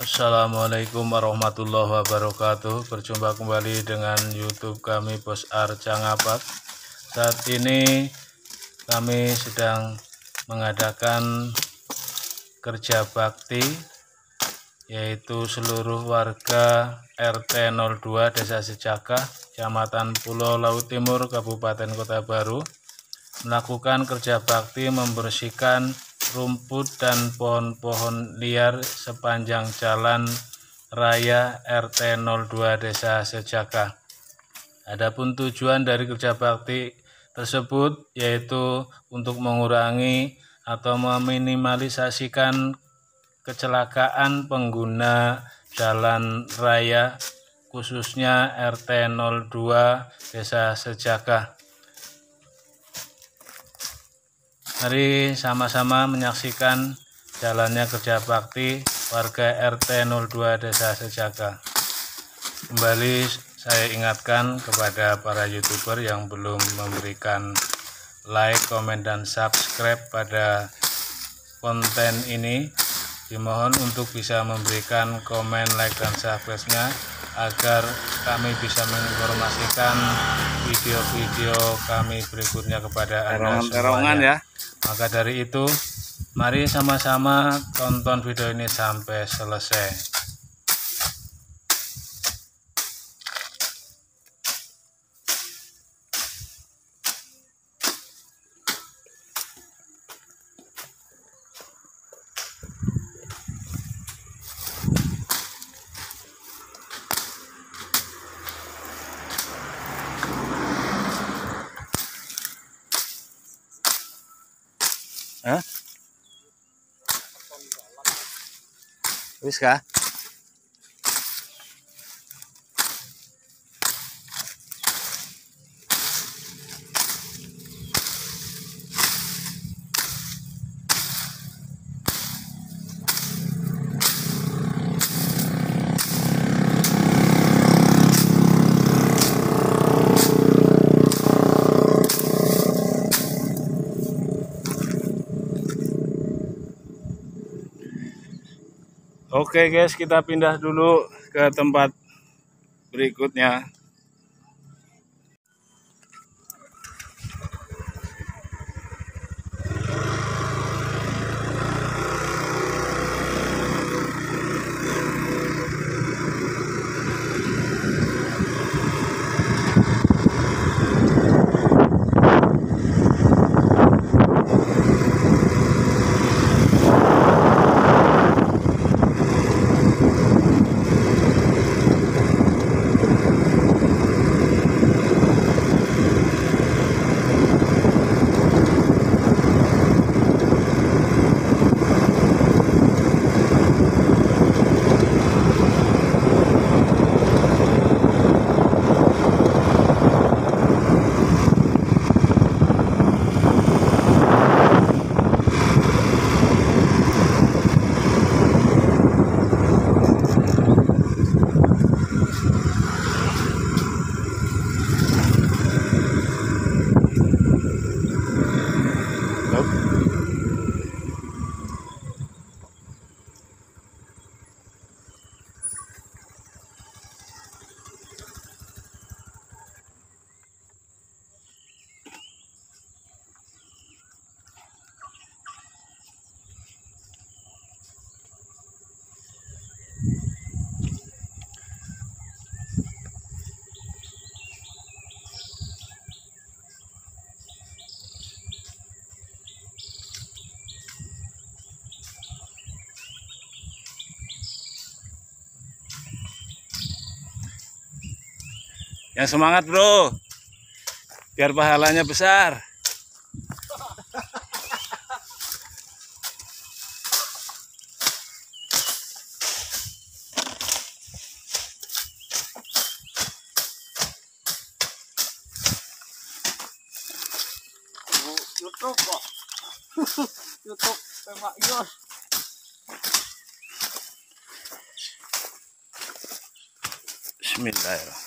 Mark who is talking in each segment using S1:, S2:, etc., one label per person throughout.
S1: Assalamualaikum warahmatullahi wabarakatuh. Berjumpa kembali dengan YouTube kami Bos Arca Ngapak. Saat ini kami sedang mengadakan kerja bakti, yaitu seluruh warga RT 02 Desa Sejakah, Kecamatan Pulau Laut Timur, Kabupaten Kota Baru, melakukan kerja bakti membersihkan rumput dan pohon-pohon liar sepanjang jalan raya RT 02 Desa Sejakah. Adapun tujuan dari kerja bakti tersebut yaitu untuk mengurangi atau meminimalisasikan kecelakaan pengguna jalan raya, khususnya RT 02 Desa Sejakah. Mari sama-sama menyaksikan jalannya kerja bakti warga RT 02 Desa Sejakah. Kembali saya ingatkan kepada para YouTuber yang belum memberikan like, komen, dan subscribe pada konten ini, dimohon untuk bisa memberikan komen, like, dan subscribe-nya agar kami bisa menginformasikan video-video kami berikutnya kepada Anda semuanya. Ya. Maka dari itu, mari sama-sama tonton video ini sampai selesai. Hah? Wis kah? Oke guys, kita pindah dulu ke tempat berikutnya. Yang semangat bro, biar pahalanya besar.
S2: YouTube kok. YouTube Pak Yos.
S1: Bismillahirrahmanirrahim.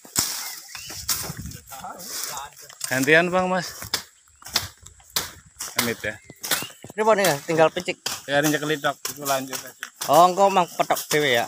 S1: Gantian Bang Mas. pamit ya.
S2: Ini apa nih? Tinggal picik.
S1: Ya ini kelitok itu lanjut aja.
S2: Oh, engkau mang petok dewe ya.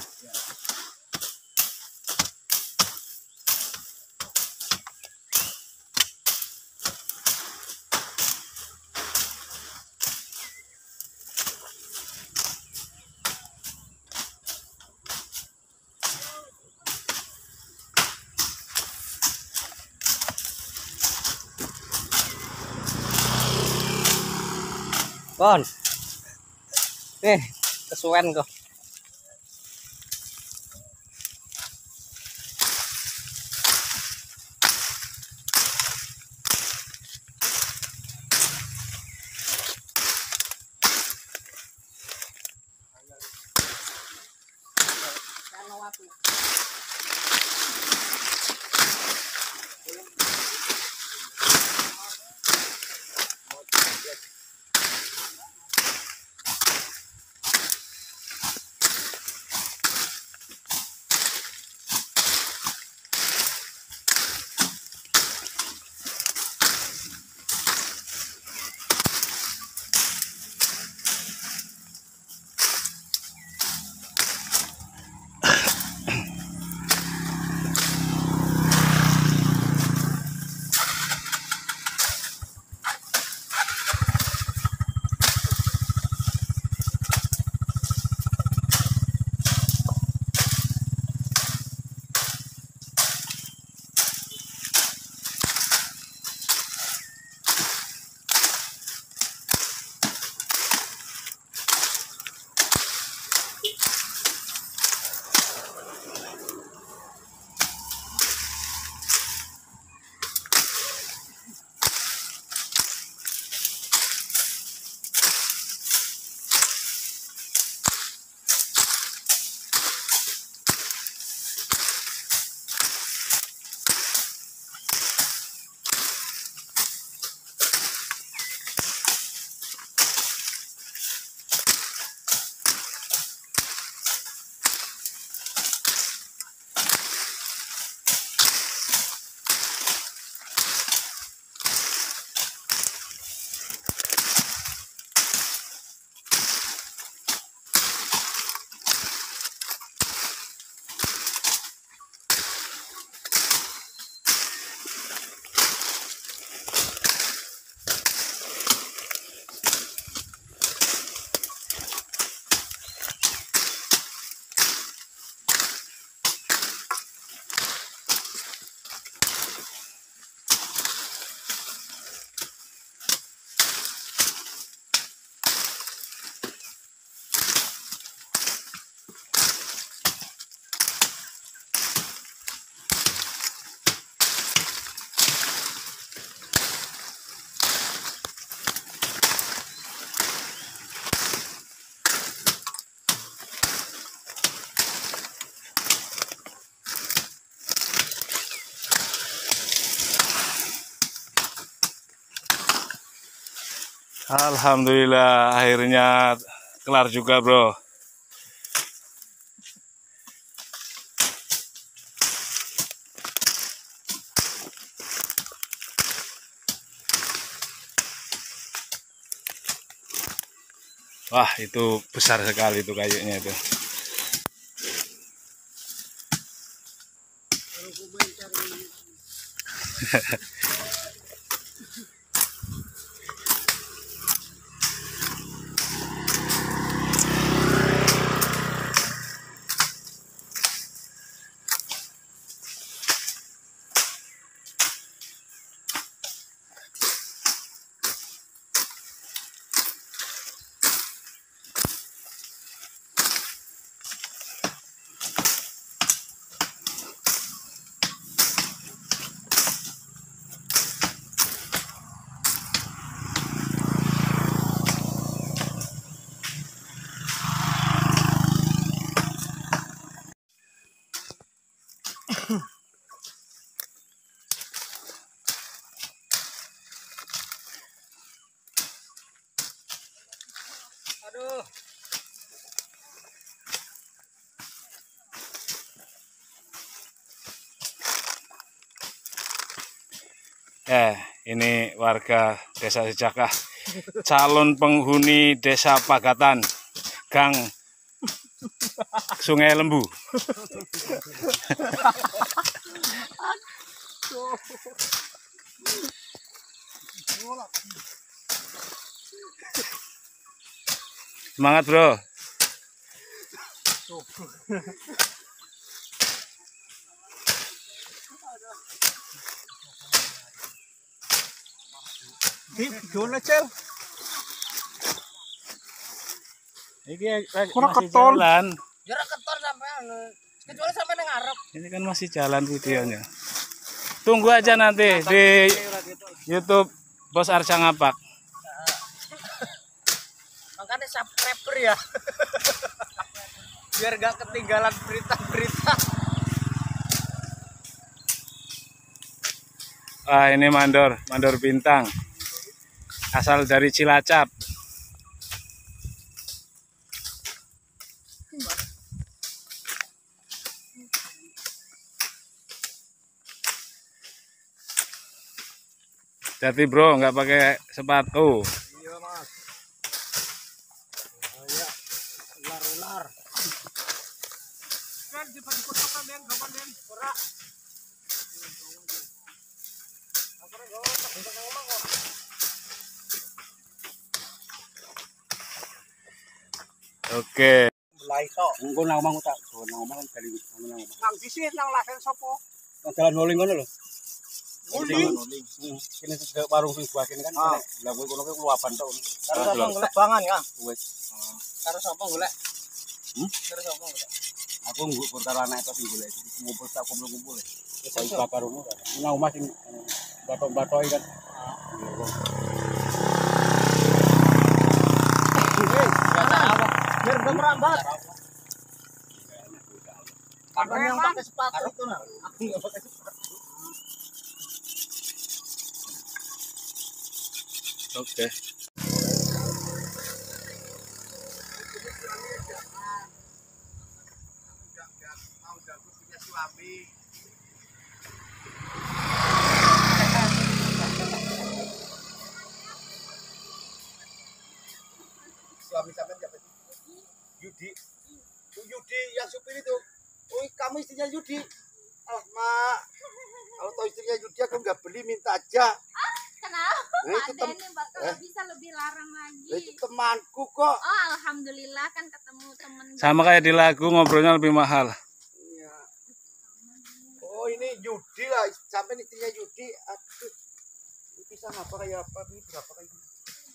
S2: Kon. Kesuwen kok.
S1: Alhamdulillah akhirnya kelar juga bro. Wah itu besar sekali itu kayunya itu.
S2: Aduh.
S1: Ini warga Desa Sejakah calon penghuni Desa Pagatan, Gang Sungai Lembu. Semangat, bro.
S2: Gimana Cel?
S1: Ini
S2: Kurang
S1: masih
S2: keton.
S1: jalan.
S3: Jarak keton sampai kecuali sampai ngarep.
S1: Ini kan masih jalan videonya. Tunggu aja nanti di YouTube Bos Arca Ngapak.
S3: Makanya subscriber ya. Biar gak ketinggalan berita-berita.
S1: Ah, ini mandor bintang. Asal dari Cilacap. Jadi bro, nggak pakai sepatu.
S2: Iya mas. Ya, ular-ular. Kan dipotong den, kapan den? Ora.
S1: Oke.
S2: Mulai tok.
S4: Engko nang omahmu tak, nang omah kan kali nang omah.
S2: Nang dhisik nang lasen sapa?
S4: Nang dalan noling ngono lho.
S2: Nguling.
S4: Kene sedek warung sing buah kene kan. Lah kowe kono kuwi luapan tok.
S3: Karo sapa golek bangan ya?
S4: Wis.
S3: Karo sapa golek? Karo sapa golek?
S4: Aku nggo perkara anak itu sing golek ngumpul tak kumpul-kumpul. Wis ayo bakar ngono. Nang omah sing batok-batoki kan.
S3: Biar merambat. Apa yang pakai sepatu itu nah? Aku enggak pakai sepatu.
S1: Oke.
S4: Suami sampean siapa sih? Yudi. Yudi yang supir itu. Oh, kamu istrinya Yudi. Ah, Mak. Kalau tahu istrinya Yudi aku nggak beli, minta aja.
S5: Kenapa?
S4: Itu
S5: Ada ini mbak kalau bisa lebih larang lagi.
S4: Itu temanku kok.
S5: Oh alhamdulillah kan ketemu temen.
S1: Sama kayak di lagu, ngobrolnya lebih mahal.
S4: Iya. Oh, ini Yudi lah. Sampai istrinya Yudi. Aduh. Ini pisang apa kayak apa? Ini berapa kayak gitu?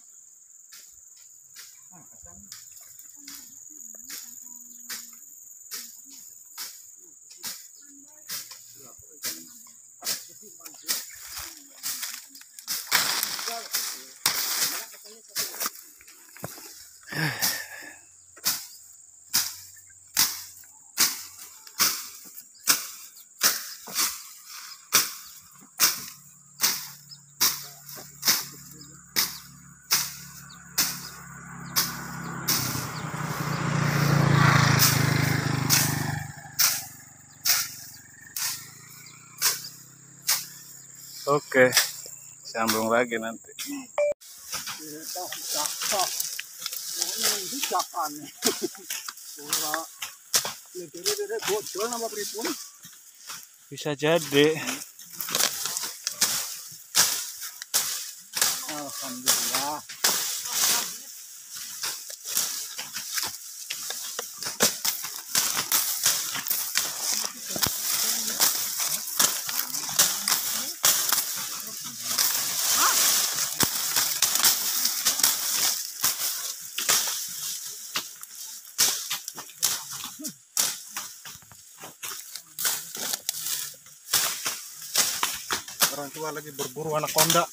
S1: Oke. Sambung lagi nanti. Bisa jadi.
S2: Alhamdulillah. Orang tua lagi berburu anaconda.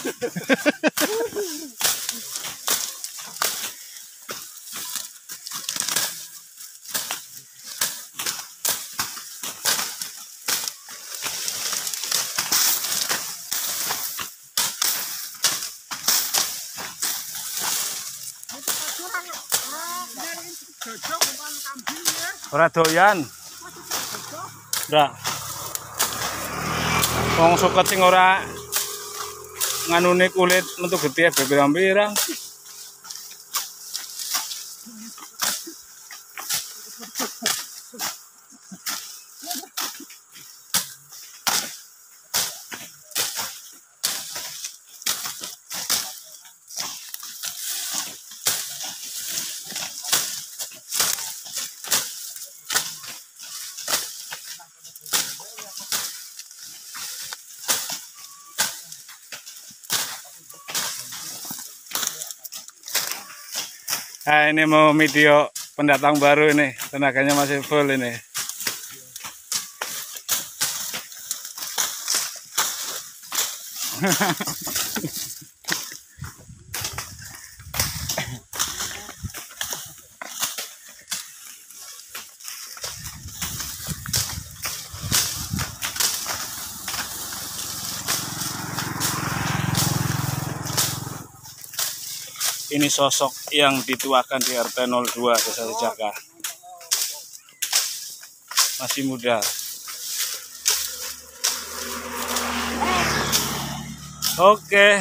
S1: Ora doyan. Ndak. Wong suket sing ora nganune kulit metu getih pirang-pirang. Nah, ini mau video pendatang baru ini, tenaganya masih full ini. Ini sosok yang dituakan di RT 02 Desa Sejaka. Masih muda. Oke.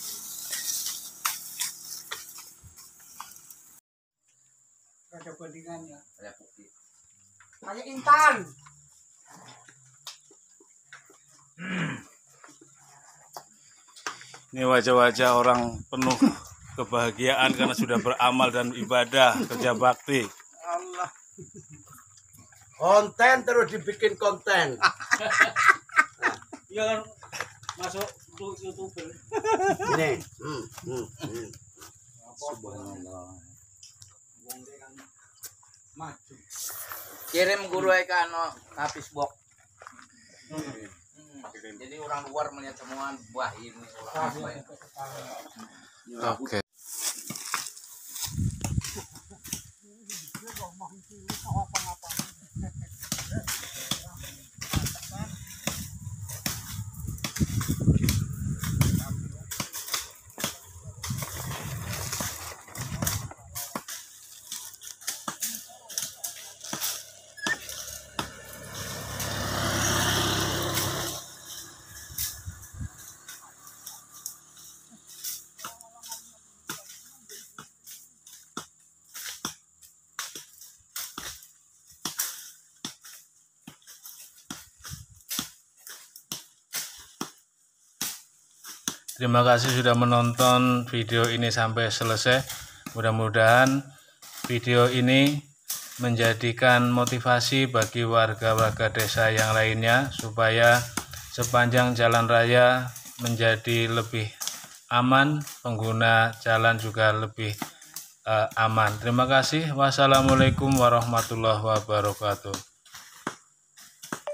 S2: Ada bandingannya.
S4: Ada bukti.
S2: Kayak Intan.
S1: Ini wajah-wajah orang penuh kebahagiaan karena sudah beramal dan ibadah kerja bakti.
S2: Allah.
S4: Konten terus dibikin konten.
S2: Iya kan masuk YouTuber.
S4: Ini.
S3: Subhanallah.
S2: Maju.
S3: Kirim guru Eka no habis bok. Jadi orang luar melihat semua wah ini orang apa ya.
S1: Oke. Terima kasih sudah menonton video ini sampai selesai. Mudah-mudahan video ini menjadikan motivasi bagi warga-warga desa yang lainnya supaya sepanjang jalan raya menjadi lebih aman, pengguna jalan juga lebih aman. Terima kasih. Wassalamualaikum warahmatullahi wabarakatuh.